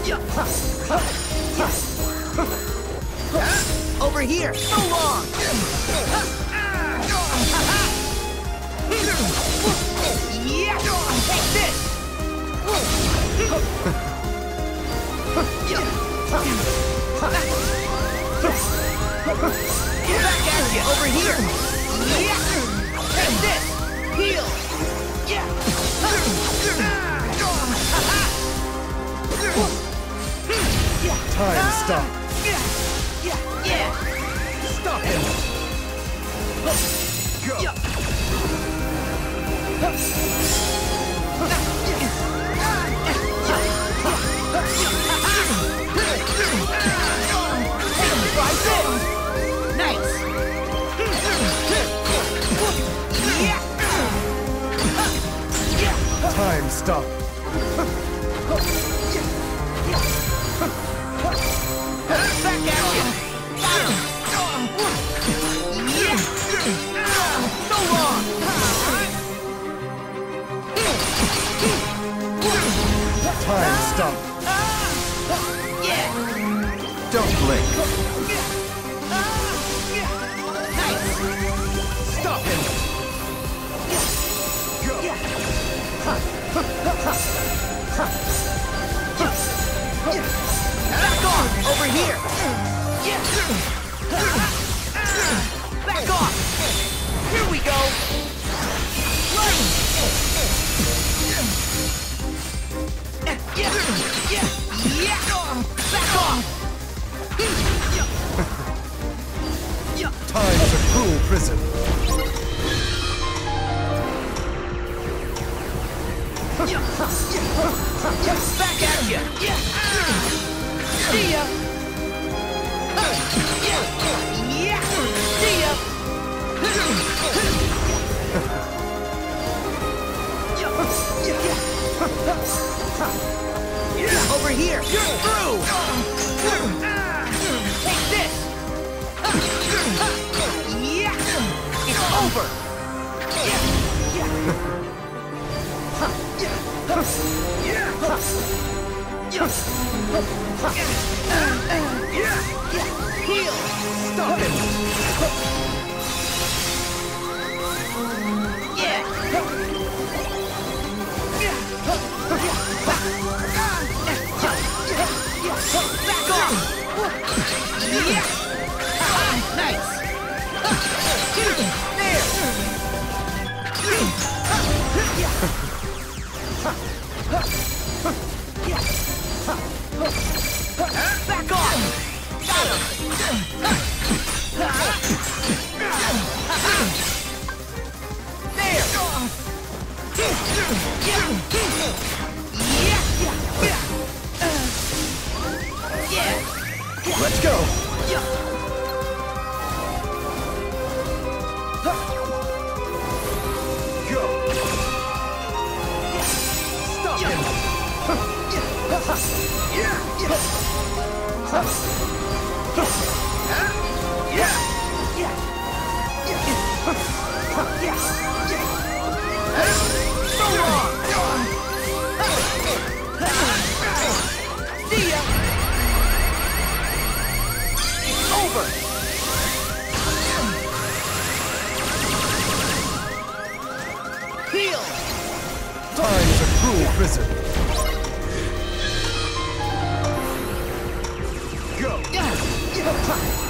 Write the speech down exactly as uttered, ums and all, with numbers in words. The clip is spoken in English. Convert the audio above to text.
Over here! So long! Yeah! Take this! Back at you! Over here! Yeah! Take this! Heal! Yeah! Time stop. Yeah! Yeah! Stop him. Go. Try this! Nice! Time stop. Back at you! Got him! Yeah! So long! Time stop. Yeah! Don't blink. Nice! Stop him. Go. Back off! Over here! Yeah! Back off! Here we go! Right! Yeah! Yeah! Yeah! Back off! Time's a cruel prison. Back at you! Yeah! See ya! Yeah! Yeah! See ya! Over here! You're through! Take this! Yeah! It's over! Yeah! Heal! Stop him. Yeah! Back off! Yeah! Nice! There! Back off! Got him! There! Yeah! Let's go. Go. Stop him. So long! See ya! It's over! Heal! Time's a cruel prison. Go. Yeah!